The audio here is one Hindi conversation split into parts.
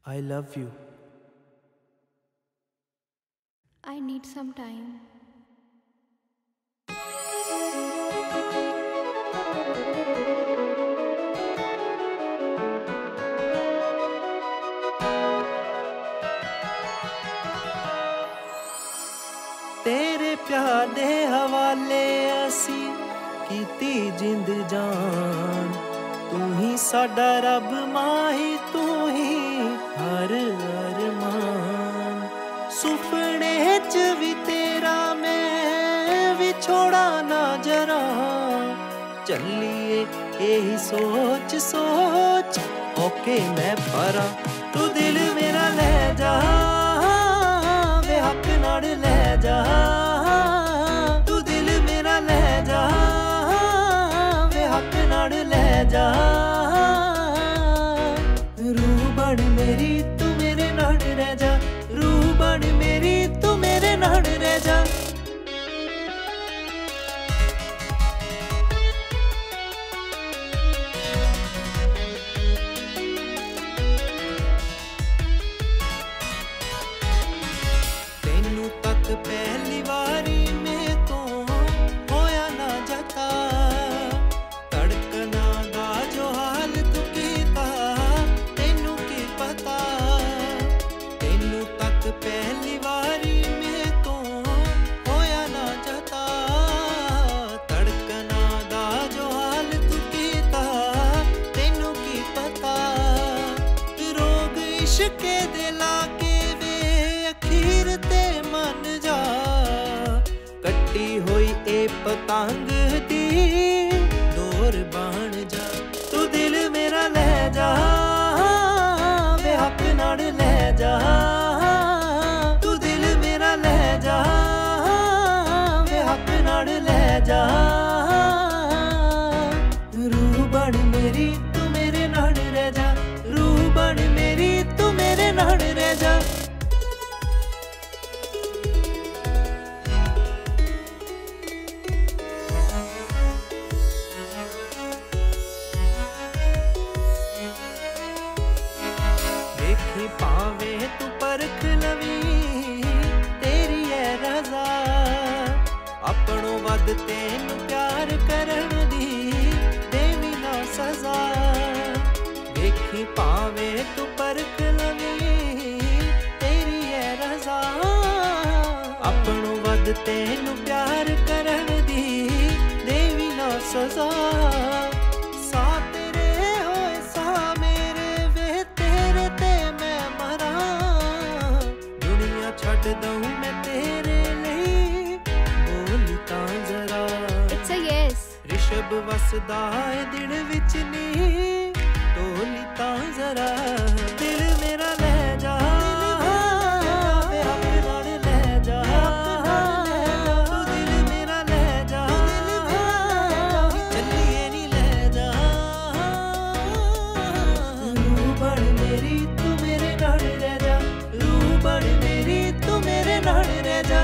I love you. I need some time. तेरे प्यार दे हवाले असी कीती जिंद जान तू ही साडा रब माही तू ही हर अरमान सुपने च भी तेरा मैं विछोड़ा ना जरा चलिए यही सोच सोच ओके मैं परा तू दिल मेरा ले जा वे हक नाल ले जा तू दिल मेरा ले जा वे हक नाल ले जा रूह बन मेरी तू मेरे नाल रह जा रूह बन मेरी तू मेरे नाल रह जा तेनू तक पहली बारी में तो होया ना जाता धड़कना दा जो हाल तू कीता तेनू की पता तेनू तक पहली बारी में तो होया ना जाता धड़कना दा जो हाल तू कीता तेनू की पता रोग इश्क दे लाके वे अखीर ते मन जा कट्टी होई ए पतंग दी डोर बन जा तू दिल मेरा ले जा वे हक नाल ले जा तू दिल मेरा ले जा वे हक नाल ले जा रूह बन मेरी तू मेरे नाल रह जा रूह बन मेरी तू मेरे नाल रह जा देखी पावे तू परख लवी तेरी है रजा अपनों वद तेनू प्यार करन दी देवी ना सजा देखी पावे तू परख लवी तेरी है रजा अपनों वद तेनू प्यार करन दी देवी ना सजा सा तेरे होए सा मेरे वे तेरे ते मैं मरा दुनिया छड़ दऊं मैं तेरे लिए बोली तां जरा It's a yes. रिशभ वसदा है दिल विच नी ढोली तां जरा दिल मेरा ले जा वे हक नाल ले जा तू दिल मेरा ले जा चलिए नी ले जा रूह बन मेरी तू मेरे नाल रह जा रूह बन मेरी तू मेरे नाल रह जा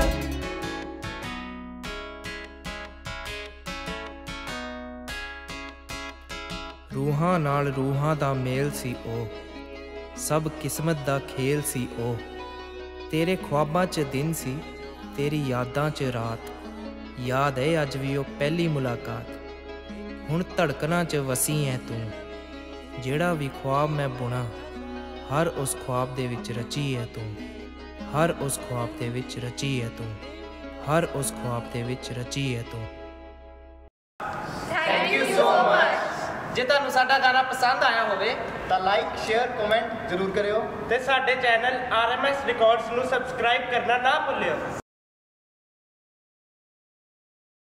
रूहां नाल रूहां दा मेल सी ओ सब किस्मत दा खेल सी ओ तेरे ख्वाबां च दिन सी तेरी यादां च रात याद है अज भी ओ पहली मुलाकात हुण धड़कनां च वसी है तू जेड़ा भी ख्वाब मैं बुना हर उस ख्वाब दे विच रची है तू हर उस ख्वाब दे विच रची है तू हर उस ख्वाब दे विच रची है तू थैंक यू सो मच जे ਤੁਹਾਨੂੰ ਸਾਡਾ ਗਾਣਾ ਪਸੰਦ ਆਇਆ ਹੋਵੇ ਤਾਂ ਲਾਈਕ ਸ਼ੇਅਰ ਕਮੈਂਟ ਜ਼ਰੂਰ ਕਰਿਓ ਤੇ ਸਾਡੇ ਚੈਨਲ RMS ਰਿਕਾਰਡਸ ਨੂੰ ਸਬਸਕ੍ਰਾਈਬ ਕਰਨਾ ਨਾ ਭੁੱਲਿਓ।